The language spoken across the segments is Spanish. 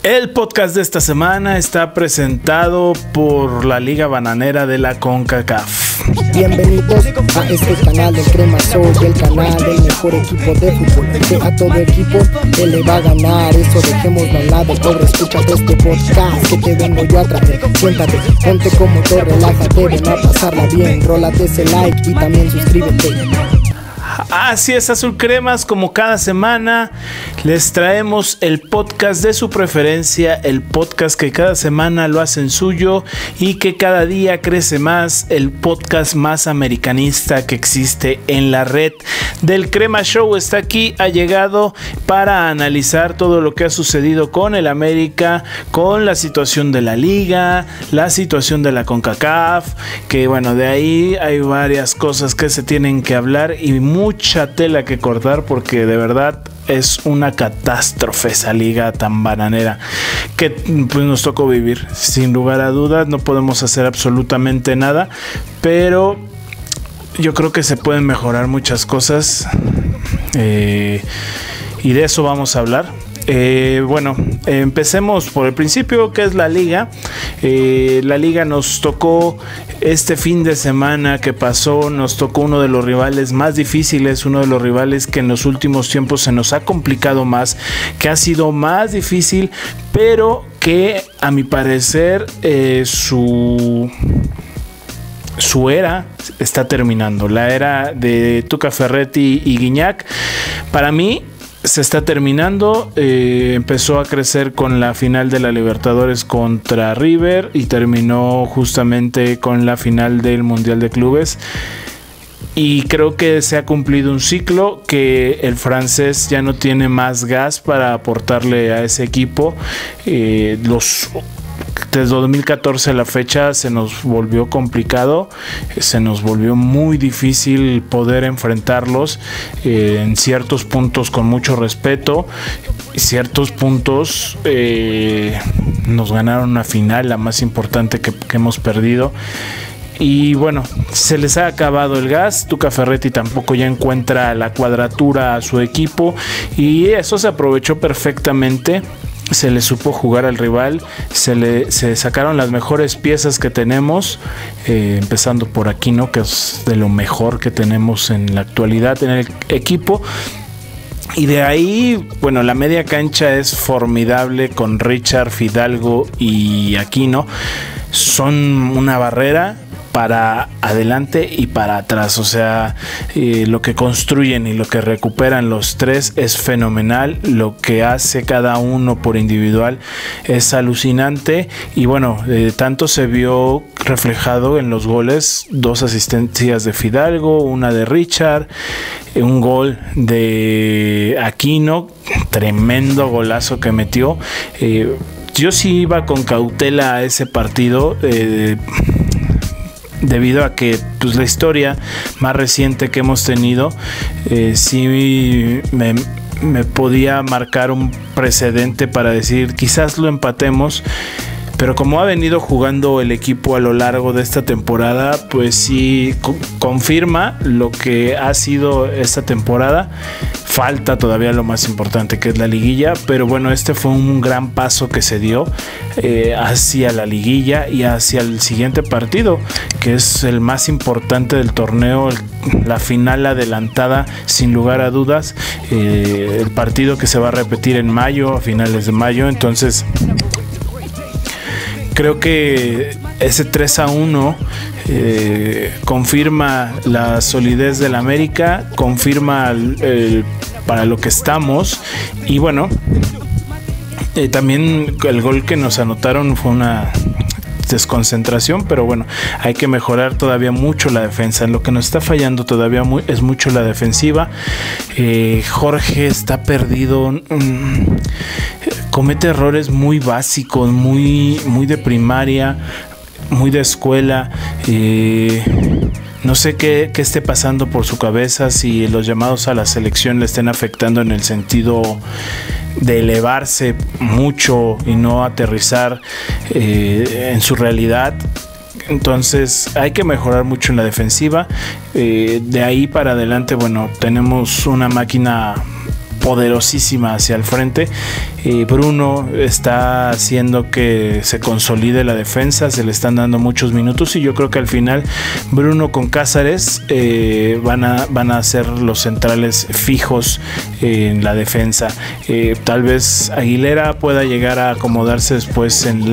El podcast de esta semana está presentado por la Liga Bananera de la CONCACAF. Bienvenidos a este canal del Crema Show, el canal del mejor equipo de fútbol. Que a todo equipo que le va a ganar, eso dejémoslo a un lado. Pobre, escúchate este podcast que te vengo yo a traer. Siéntate, ponte cómodo, relájate, ven a pasarla bien. Rólate ese like y también suscríbete. Así es, Azul Cremas, como cada semana les traemos el podcast de su preferencia, el podcast que cada semana lo hacen suyo y que cada día crece más, el podcast más americanista que existe en la red. Del Crema Show está aquí, ha llegado para analizar todo lo que ha sucedido con el América, con la situación de la Liga, la situación de la CONCACAF, que bueno, de ahí hay varias cosas que se tienen que hablar y mucha tela que cortar, porque de verdad es una catástrofe esa liga tan bananera que pues nos tocó vivir. Sin lugar a dudas no podemos hacer absolutamente nada, pero yo creo que se pueden mejorar muchas cosas y de eso vamos a hablar. Empecemos por el principio, que es la liga. La liga nos tocó este fin de semana que pasó, nos tocó uno de los rivales más difíciles, uno de los rivales que en los últimos tiempos se nos ha complicado más, que ha sido más difícil, pero que a mi parecer su era está terminando. La era de Tuca Ferretti y Gignac, para mí, se está terminando. Empezó a crecer con la final de la Libertadores contra River y terminó justamente con la final del Mundial de Clubes. Y creo que se ha cumplido un ciclo, que el francés ya no tiene más gas para aportarle a ese equipo. Desde 2014 a la fecha se nos volvió complicado, se nos volvió muy difícil poder enfrentarlos, en ciertos puntos con mucho respeto, ciertos puntos nos ganaron una final, la más importante que hemos perdido. Y bueno, se les ha acabado el gas. Tuca Ferretti tampoco ya encuentra la cuadratura a su equipo y eso se aprovechó perfectamente. Se le supo jugar al rival, se sacaron las mejores piezas que tenemos, empezando por Aquino, que es de lo mejor que tenemos en la actualidad en el equipo. Y de ahí, bueno, la media cancha es formidable con Richard, Fidalgo y Aquino. Son una barrera para adelante y para atrás, o sea, lo que construyen y lo que recuperan los tres es fenomenal. Lo que hace cada uno por individual es alucinante y bueno, tanto se vio reflejado en los goles, 2 asistencias de Fidalgo, una de Richard, un gol de Aquino, tremendo golazo que metió. Yo sí iba con cautela a ese partido, debido a que pues, la historia más reciente que hemos tenido sí me podía marcar un precedente para decir quizás lo empatemos, pero como ha venido jugando el equipo a lo largo de esta temporada, pues sí confirma lo que ha sido esta temporada. Falta todavía lo más importante, que es la liguilla, pero bueno, este fue un gran paso que se dio hacia la liguilla y hacia el siguiente partido, que es el más importante del torneo, la final adelantada sin lugar a dudas, el partido que se va a repetir en mayo, a finales de mayo. Entonces creo que ese 3-1 confirma la solidez del América, confirma para lo que estamos. Y bueno, también el gol que nos anotaron fue una desconcentración, pero bueno, hay que mejorar todavía mucho la defensa. Lo que nos está fallando todavía es mucho la defensiva. Jorge está perdido, comete errores muy básicos, muy de primaria, muy de escuela. No sé qué esté pasando por su cabeza, si los llamados a la selección le estén afectando en el sentido de elevarse mucho y no aterrizar en su realidad. Entonces hay que mejorar mucho en la defensiva. De ahí para adelante, bueno, tenemos una máquina poderosísima hacia el frente. Bruno está haciendo que se consolide la defensa, se le están dando muchos minutos y yo creo que al final Bruno con Cáceres van a ser los centrales fijos en la defensa. Tal vez Aguilera pueda llegar a acomodarse después en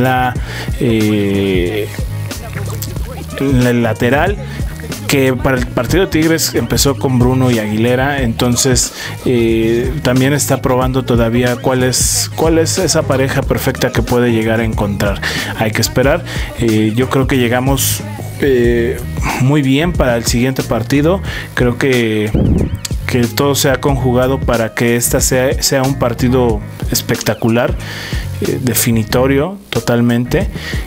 el lateral, que para el partido de Tigres empezó con Bruno y Aguilera, entonces también está probando todavía cuál es esa pareja perfecta que puede llegar a encontrar. Hay que esperar. Yo creo que llegamos muy bien para el siguiente partido. Creo que todo se ha conjugado para que esta sea un partido espectacular, definitorio totalmente.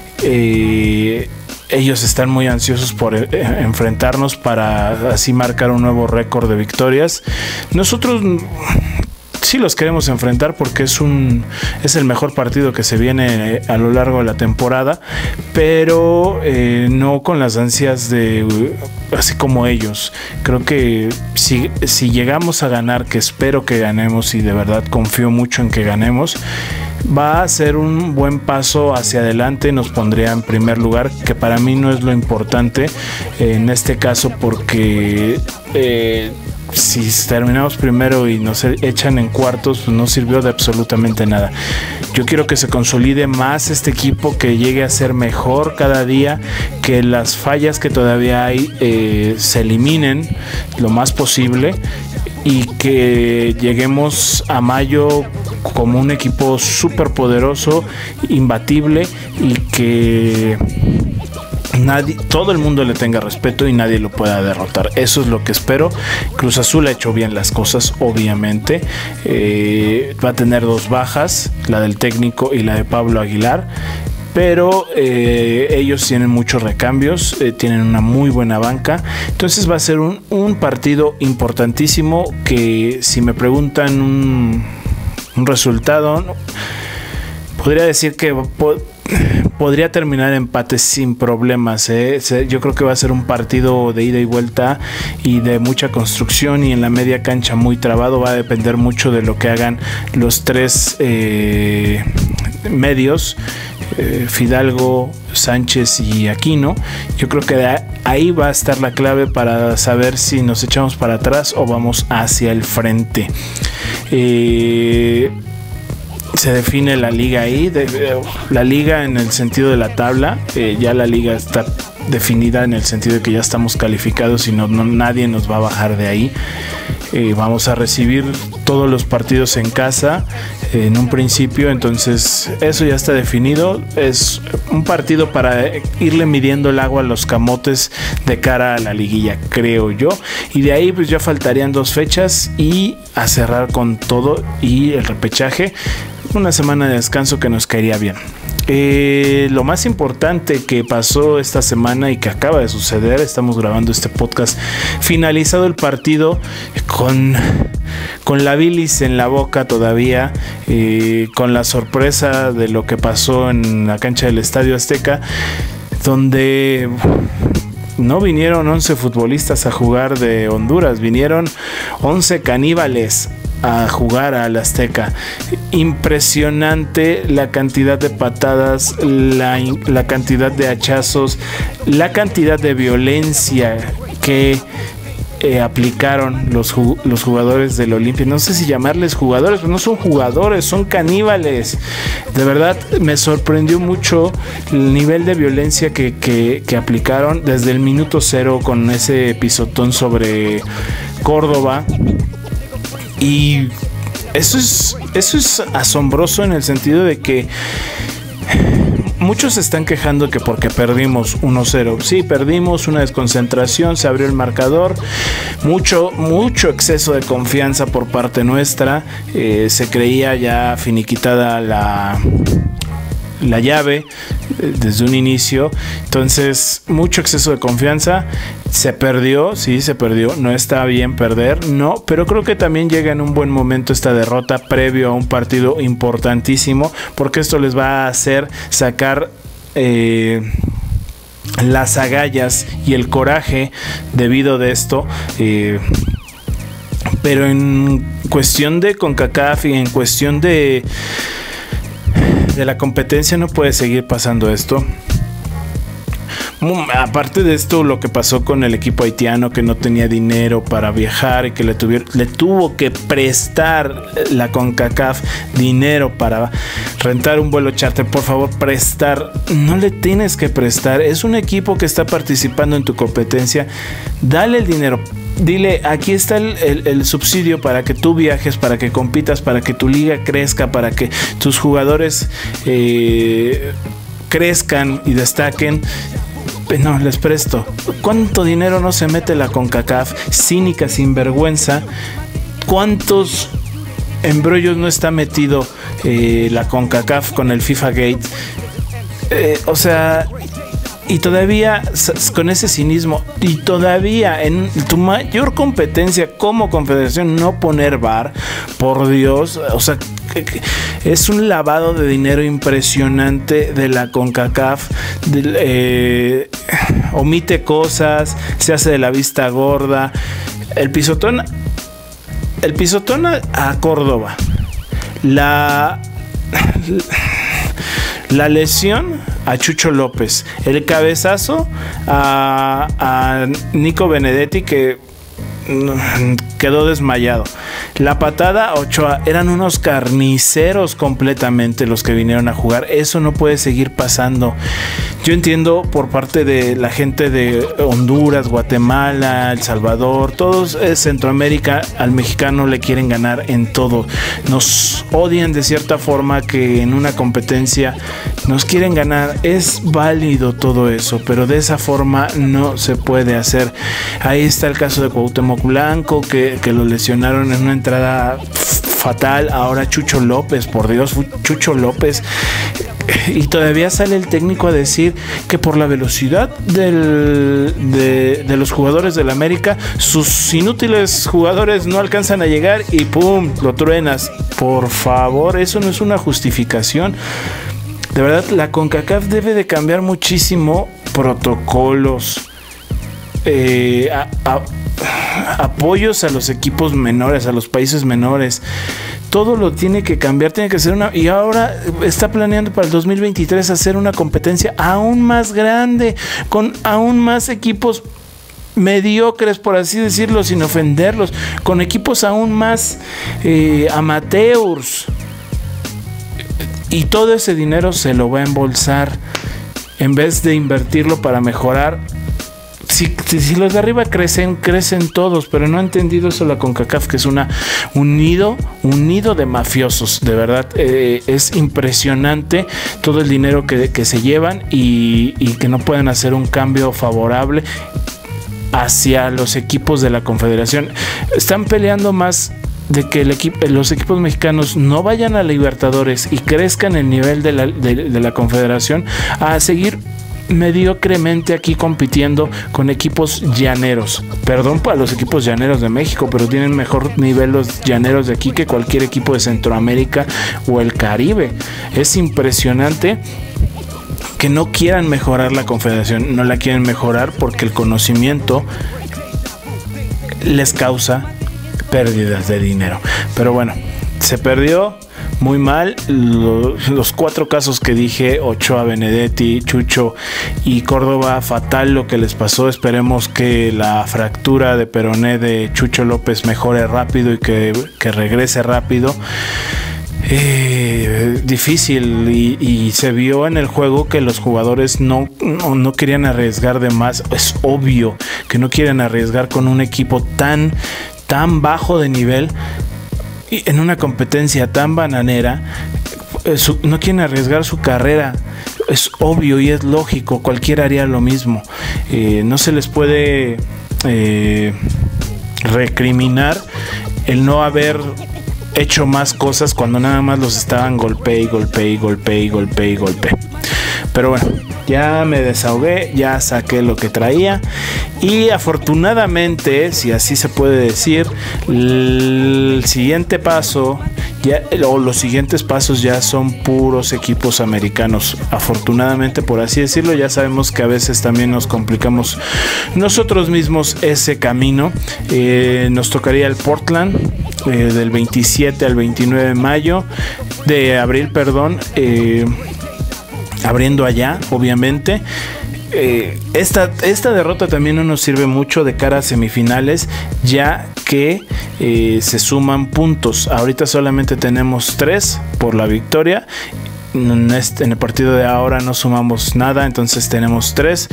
Ellos están muy ansiosos por enfrentarnos para así marcar un nuevo récord de victorias. Nosotros sí los queremos enfrentar porque es el mejor partido que se viene a lo largo de la temporada, pero no con las ansias de así como ellos. Creo que si llegamos a ganar, que espero que ganemos y de verdad confío mucho en que ganemos, va a ser un buen paso hacia adelante, nos pondría en primer lugar, que para mí no es lo importante en este caso, porque si terminamos primero y nos echan en cuartos, pues no sirvió de absolutamente nada. Yo quiero que se consolide más este equipo, que llegue a ser mejor cada día, que las fallas que todavía hay se eliminen lo más posible y que lleguemos a mayo como un equipo súper poderoso, imbatible, y que todo el mundo le tenga respeto y nadie lo pueda derrotar. Eso es lo que espero. Cruz Azul ha hecho bien las cosas, obviamente. Va a tener 2 bajas, la del técnico y la de Pablo Aguilar, pero ellos tienen muchos recambios, tienen una muy buena banca, entonces va a ser un partido importantísimo, que si me preguntan un resultado, podría decir que podría terminar empate sin problemas. Yo creo que va a ser un partido de ida y vuelta y de mucha construcción, y en la media cancha muy trabado. Va a depender mucho de lo que hagan los 3 medios, Fidalgo, Sánchez y Aquino. Yo creo que ahí va a estar la clave para saber si nos echamos para atrás o vamos hacia el frente. Se define la liga ahí, la liga en el sentido de la tabla. Ya la liga está definida en el sentido de que ya estamos calificados y nadie nos va a bajar de ahí. Vamos a recibir todos los partidos en casa en un principio, entonces eso ya está definido. Es un partido para irle midiendo el agua a los camotes de cara a la liguilla, creo yo, y de ahí pues ya faltarían 2 fechas y a cerrar con todo, y el repechaje, una semana de descanso que nos caería bien. Lo más importante que pasó esta semana y que acaba de suceder, estamos grabando este podcast finalizado el partido, con la bilis en la boca todavía, con la sorpresa de lo que pasó en la cancha del Estadio Azteca, donde no vinieron 11 futbolistas a jugar de Honduras, vinieron 11 caníbales a jugar al Azteca. Impresionante la cantidad de patadas, la cantidad de hachazos, la cantidad de violencia que aplicaron los jugadores del Olimpia. No sé si llamarles jugadores, pero no son jugadores, son caníbales. De verdad me sorprendió mucho el nivel de violencia que aplicaron desde el minuto 0 con ese pisotón sobre Córdoba. Y eso es asombroso en el sentido de que muchos se están quejando que porque perdimos 1-0. Sí, perdimos, una desconcentración, se abrió el marcador, mucho exceso de confianza por parte nuestra. Se creía ya finiquitada la llave desde un inicio, entonces mucho exceso de confianza. Se perdió, sí, se perdió, no está bien perder, no, pero creo que también llega en un buen momento esta derrota previo a un partido importantísimo, porque esto les va a hacer sacar las agallas y el coraje debido de esto, pero en cuestión de CONCACAF y en cuestión de la competencia no puede seguir pasando esto. Aparte de esto, lo que pasó con el equipo haitiano, que no tenía dinero para viajar y que le tuvo que prestar la CONCACAF dinero para rentar un vuelo charter. Por favor, prestar, no le tienes que prestar. Es un equipo que está participando en tu competencia. Dale el dinero. Dile, aquí está el subsidio para que tú viajes, para que compitas, para que tu liga crezca, para que tus jugadores crezcan y destaquen. No, les presto. ¿Cuánto dinero no se mete la CONCACAF? Cínica, sinvergüenza. ¿Cuántos embrollos no está metido la CONCACAF con el FIFA Gate? O sea, y todavía con ese cinismo, y todavía en tu mayor competencia como confederación no poner VAR, por Dios, o sea, es un lavado de dinero impresionante de la CONCACAF. Omite cosas, se hace de la vista gorda. El pisotón a Córdoba, la lesión a Chucho López, el cabezazo a Nico Benedetti, que quedó desmayado, la patada a Ochoa. Eran unos carniceros completamente los que vinieron a jugar. Eso no puede seguir pasando. Yo entiendo por parte de la gente de Honduras, Guatemala, El Salvador, todos Centroamérica, al mexicano le quieren ganar en todo. Nos odian de cierta forma, que en una competencia nos quieren ganar. Es válido todo eso, pero de esa forma no se puede hacer. Ahí está el caso de Cuauhtémoc Blanco, que lo lesionaron en una entrada fatal. Ahora Chucho López, por Dios, Chucho López. Y todavía sale el técnico a decir que por la velocidad de los jugadores del América, sus inútiles jugadores no alcanzan a llegar y ¡pum!, lo truenas. Por favor, eso no es una justificación. De verdad, la CONCACAF debe de cambiar muchísimo protocolos, apoyos a los equipos menores, a los países menores. Todo lo tiene que cambiar, tiene que ser una... Y ahora está planeando para el 2023 hacer una competencia aún más grande, con aún más equipos mediocres, por así decirlo, sin ofenderlos, con equipos aún más amateurs. Y todo ese dinero se lo va a embolsar en vez de invertirlo para mejorar. Si los de arriba crecen todos, pero no ha entendido eso la CONCACAF, que es un nido de mafiosos. De verdad, es impresionante todo el dinero que se llevan y que no pueden hacer un cambio favorable hacia los equipos de la Confederación. Están peleando más de que los equipos mexicanos no vayan a Libertadores y crezcan el nivel de la Confederación, a seguir mediocremente aquí compitiendo con equipos llaneros. Perdón para los equipos llaneros de México, pero tienen mejor nivel los llaneros de aquí que cualquier equipo de Centroamérica o el Caribe. Es impresionante que no quieran mejorar la Confederación. No la quieren mejorar porque el conocimiento les causa pérdidas de dinero. Pero bueno, se perdió muy mal. Los 4 casos que dije, Ochoa, Benedetti, Chucho y Córdoba, fatal lo que les pasó. Esperemos que la fractura de peroné de Chucho López mejore rápido y que regrese rápido. Difícil, y se vio en el juego que los jugadores no querían arriesgar de más. Es obvio que no quieren arriesgar con un equipo tan bajo de nivel y en una competencia tan bananera. No quieren arriesgar su carrera. Es obvio y es lógico, cualquiera haría lo mismo. No se les puede recriminar el no haber hecho más cosas cuando nada más los estaban golpe. Pero bueno, ya me desahogué, ya saqué lo que traía Y afortunadamente, si así se puede decir, el siguiente paso o los siguientes pasos ya son puros equipos americanos. Afortunadamente, por así decirlo, ya sabemos que a veces también nos complicamos nosotros mismos ese camino. Nos tocaría el Portland del 27 al 29 de abril, abriendo allá, obviamente. Esta derrota también no nos sirve mucho de cara a semifinales, ya que se suman puntos. Ahorita solamente tenemos 3 por la victoria. En el partido de ahora no sumamos nada, entonces tenemos 3.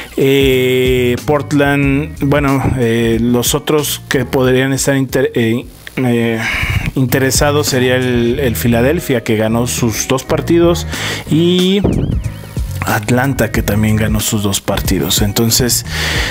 Portland, los otros que podrían estar interesados sería el Philadelphia, que ganó sus 2 partidos, y Atlanta, que también ganó sus 2 partidos. Entonces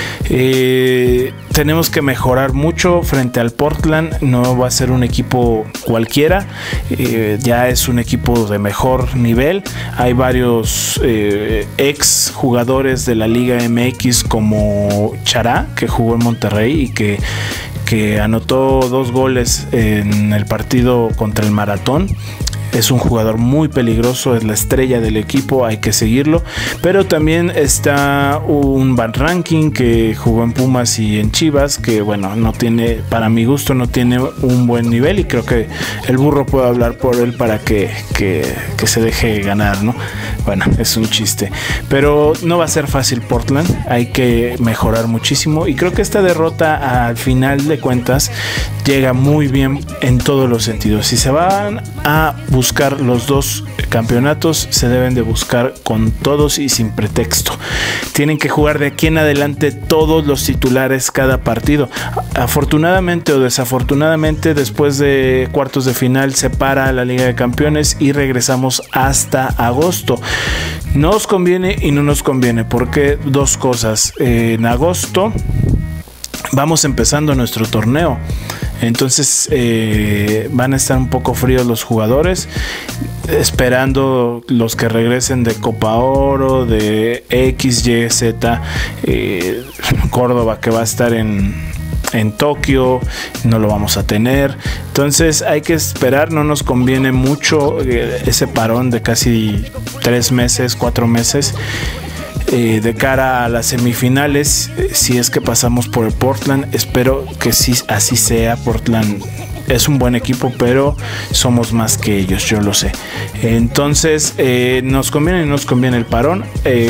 tenemos que mejorar mucho frente al Portland. No va a ser un equipo cualquiera, ya es un equipo de mejor nivel. Hay varios ex jugadores de la Liga MX, como Chará, que jugó en Monterrey y que anotó 2 goles en el partido contra el Maratón. Es un jugador muy peligroso, es la estrella del equipo, hay que seguirlo. Pero también está un Van Rankin, que jugó en Pumas y en Chivas, que no tiene, para mi gusto, no tiene un buen nivel, y creo que el burro puede hablar por él para que se deje ganar, ¿no? Es un chiste, pero no va a ser fácil Portland, hay que mejorar muchísimo, y creo que esta derrota, al final de cuentas, llega muy bien en todos los sentidos. Si se van a buscar los 2 campeonatos, se deben de buscar con todos y sin pretexto. Tienen que jugar de aquí en adelante todos los titulares cada partido. Afortunadamente o desafortunadamente, después de cuartos de final se para la Liga de Campeones y regresamos hasta agosto. Nos conviene y no nos conviene, porque 2 cosas. En agosto vamos empezando nuestro torneo, entonces van a estar un poco fríos los jugadores, esperando los que regresen de Copa Oro, de XYZ, Córdoba, que va a estar en Tokio, no lo vamos a tener. Entonces hay que esperar, no nos conviene mucho ese parón de casi 3 meses, 4 meses. De cara a las semifinales, si es que pasamos por el Portland, espero que sí, así sea. Portland es un buen equipo, pero somos más que ellos, yo lo sé. Entonces nos conviene el parón.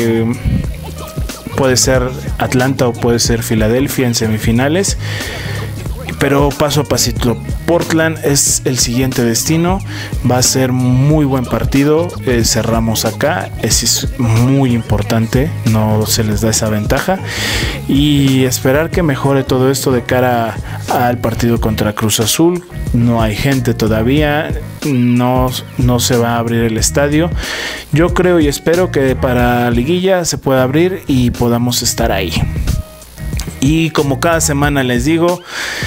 Puede ser Atlanta o puede ser Filadelfia en semifinales, pero paso a pasito. Portland es el siguiente destino, va a ser muy buen partido. Cerramos acá, es muy importante, no se les da esa ventaja, y esperar que mejore todo esto de cara al partido contra Cruz Azul. No hay gente todavía, no se va a abrir el estadio. Yo creo y espero que para liguilla se pueda abrir y podamos estar ahí. Y como cada semana les digo,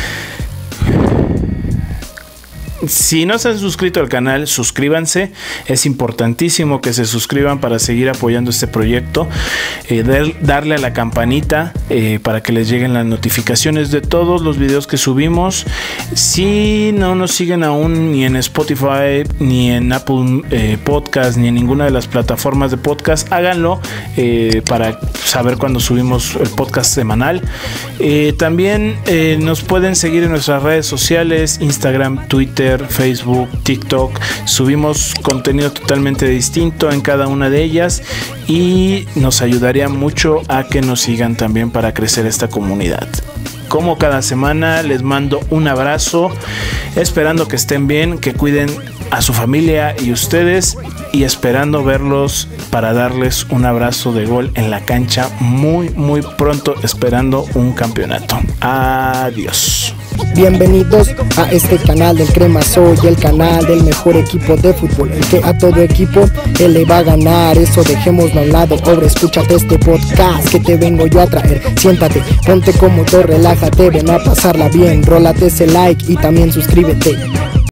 si no se han suscrito al canal, suscríbanse. Es importantísimo que se suscriban para seguir apoyando este proyecto. Darle a la campanita para que les lleguen las notificaciones de todos los videos que subimos. Si no nos siguen aún ni en Spotify, ni en Apple Podcast, ni en ninguna de las plataformas de podcast, háganlo para saber cuando subimos el podcast semanal. También nos pueden seguir en nuestras redes sociales: Instagram, Twitter, Facebook, TikTok. Subimos contenido totalmente distinto en cada una de ellas, y nos ayudaría mucho a que nos sigan también para crecer esta comunidad. Como cada semana, les mando un abrazo, esperando que estén bien, que cuiden a su familia y ustedes, y esperando verlos para darles un abrazo de gol en la cancha muy pronto, esperando un campeonato. Adiós. Bienvenidos a este canal del Crema Soy, el canal del mejor equipo de fútbol, el que a todo equipo él le va a ganar. Eso dejémoslo a un lado, ahora escúchate este podcast que te vengo yo a traer. Siéntate, ponte cómodo, relájate, ven a pasarla bien, rólate ese like y también suscríbete.